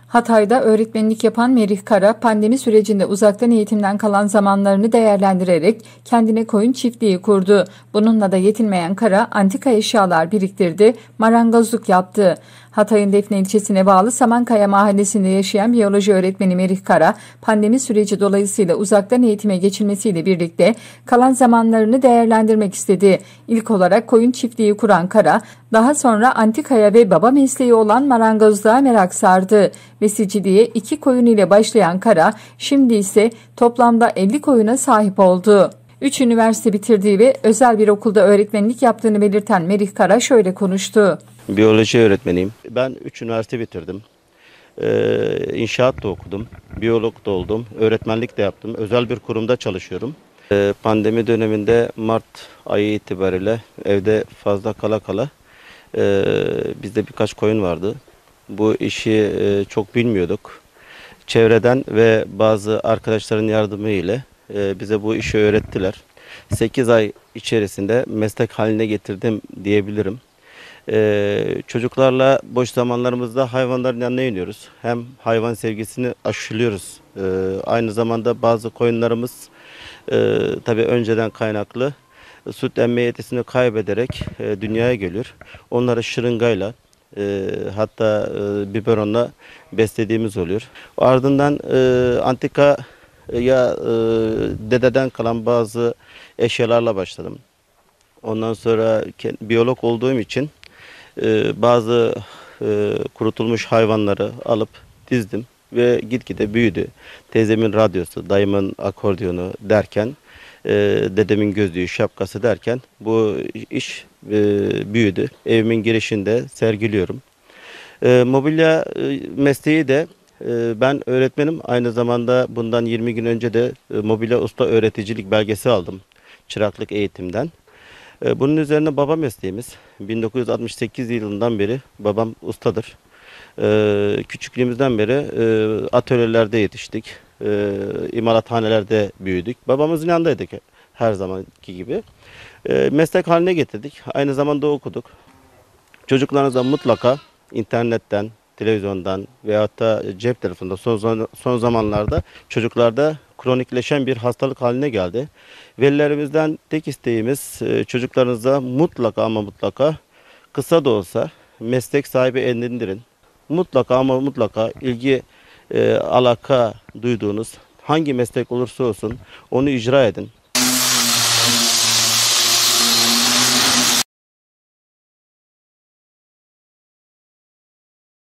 Hatay'da öğretmenlik yapan Merih Kara, pandemi sürecinde uzaktan eğitimden kalan zamanlarını değerlendirerek kendine koyun çiftliği kurdu. Bununla da yetinmeyen Kara, antika eşyalar biriktirdi, marangozluk yaptı. Hatay'ın Defne ilçesine bağlı Samankaya mahallesinde yaşayan biyoloji öğretmeni Merih Kara, pandemi süreci dolayısıyla uzaktan eğitime geçilmesiyle birlikte kalan zamanlarını değerlendirmek istedi. İlk olarak koyun çiftliği kuran Kara, daha sonra antikaya ve baba mesleği olan marangozluğa merak sardı. Besiciliğe 2 koyun ile başlayan Kara, şimdi ise toplamda 50 koyuna sahip oldu. 3 üniversite bitirdiği ve özel bir okulda öğretmenlik yaptığını belirten Merih Kara şöyle konuştu. Biyoloji öğretmeniyim. Ben 3 üniversite bitirdim. İnşaat da okudum. Biyolog da oldum. Öğretmenlik de yaptım. Özel bir kurumda çalışıyorum. Pandemi döneminde Mart ayı itibariyle evde fazla kala bizde birkaç koyun vardı. Bu işi çok bilmiyorduk. Çevreden ve bazı arkadaşların yardımı ile bize bu işi öğrettiler. 8 ay içerisinde meslek haline getirdim diyebilirim. Çocuklarla boş zamanlarımızda hayvanların yanına iniyoruz. Hem hayvan sevgisini aşılıyoruz. Aynı zamanda bazı koyunlarımız tabii önceden kaynaklı süt emme yetisini kaybederek dünyaya geliyor. Onları şırıngayla hatta biberonla beslediğimiz oluyor. Ardından antika ya dededen kalan bazı eşyalarla başladım. Ondan sonra biyolog olduğum için bazı kurutulmuş hayvanları alıp dizdim ve gitgide büyüdü. Teyzemin radyosu, dayımın akordiyonu derken, dedemin gözlüğü, şapkası derken bu iş büyüdü. Evimin girişinde sergiliyorum. Mobilya mesleği de ben öğretmenim. Aynı zamanda bundan 20 gün önce de mobilya usta öğreticilik belgesi aldım çıraklık eğitimden. Bunun üzerine baba mesleğimiz. 1968 yılından beri babam ustadır. Küçüklüğümüzden beri atölyelerde yetiştik. İmalathanelerde büyüdük. Babamızın yanındaydık her zamanki gibi. Meslek haline getirdik. Aynı zamanda okuduk. Çocuklarınıza mutlaka internetten, televizyondan veyahut da cep telefonunda son zamanlarda çocuklarda kronikleşen bir hastalık haline geldi. Velilerimizden tek isteğimiz çocuklarınıza mutlaka ama mutlaka kısa da olsa meslek sahibi edindirin. Mutlaka ama mutlaka ilgi alaka duyduğunuz hangi meslek olursa olsun onu icra edin.